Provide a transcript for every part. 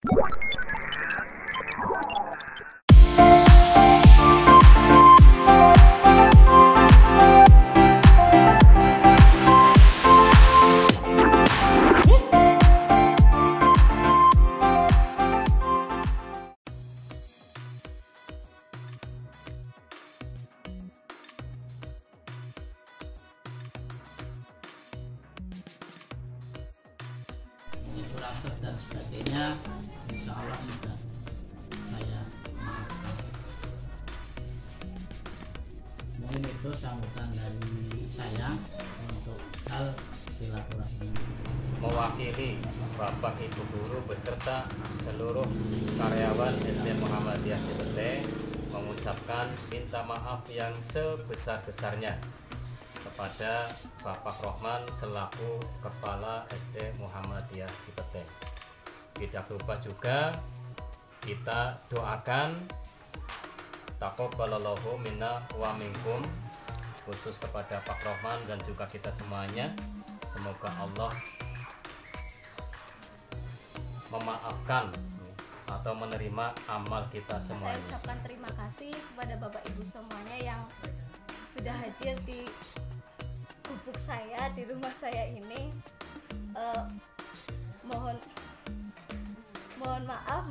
Rasa dan sebagainya, insya Allah mudah saya maafkan. Mungkin itu sambutan dari saya untuk hal silaturahmi. Mewakili Bapak Ibu guru beserta seluruh karyawan SD Muhammadiyah Cipete mengucapkan minta maaf yang sebesar-besarnya kepada Bapak Rohman selaku Kepala SD Muhammadiyah Cipete. Tidak lupa juga kita doakan taqabbalallahu minna wa minkum, khusus kepada Pak Rohman dan juga kita semuanya. Semoga Allah memaafkan atau menerima amal kita semuanya. Saya ucapkan terima kasih kepada Bapak Ibu semuanya yang sudah hadir di gubuk saya, di rumah saya ini. Mohon maaf,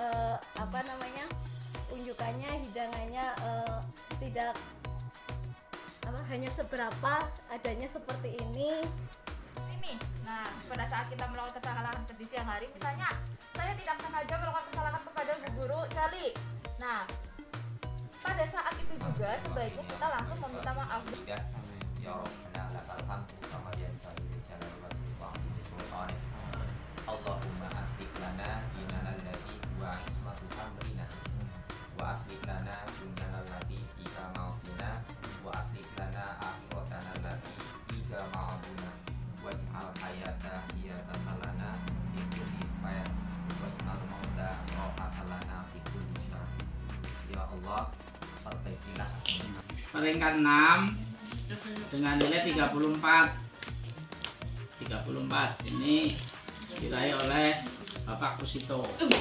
unjukannya, hidangannya tidak hanya seberapa, adanya seperti ini. Nah, pada saat kita melakukan kesalahan di siang hari, misalnya saya tidak sengaja melakukan kesalahan kepada Bu Guru Cali. Nah, pada saat itu juga sebaiknya kita langsung meminta maaf. Ya Rabbana lakal hamdu kama yanbaghi li jalali wajhika wa sultani. Allahumma aslih lana dinana allati huwa ismatu amrina wa aslih lana dunyana allati fiha ma'aduna wa aslih lana akhiratana allati fiha ma'aduna waj'al hayata ziyadatan lana fi kulli khair waj'al mauta rahatan lana fi kulli syarr. Ya Allah, perbaikilah. Peringkat 6 dengan nilai 34 ini diraih oleh Bapak Kusito.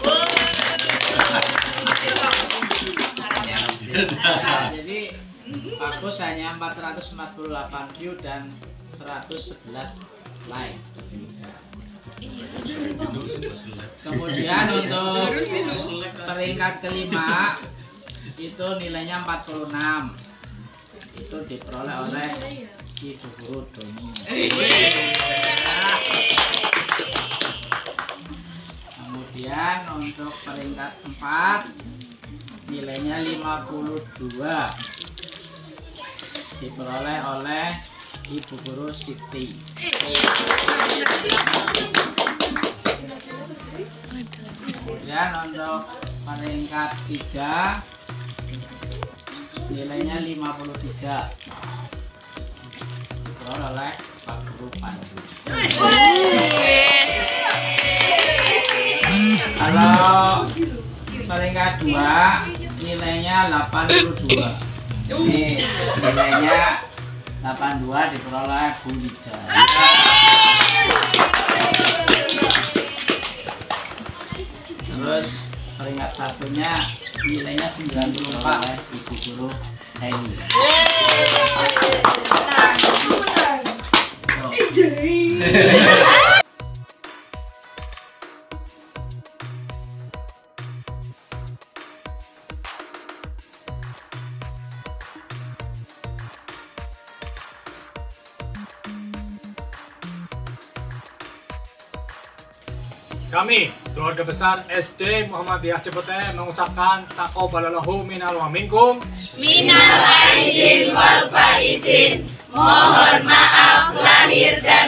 Jadi Pak Kus hanya 448 view dan 111 like. Kemudian untuk peringkat kelima itu nilainya 46, itu diperoleh oleh Ibu Guru Doni. Kemudian untuk peringkat 4 nilainya 52, diperoleh oleh Ibu Guru Siti. Kemudian untuk peringkat 3 nilainya 53, diperoleh oleh Pak Guru Pandu. Kalau peringkat 2 nilainya 82. Ini nilainya 82 diperoleh oleh Bu Lida. Terus peringkat satunya nilainya 94 oleh Ibu Guru Heni. Kami, keluarga besar SD Muhammadiyah Cipete mengucapkan taqabbalallahu minna wa minkum. Minal aidin wal faizin. Mohon maaf lahir dan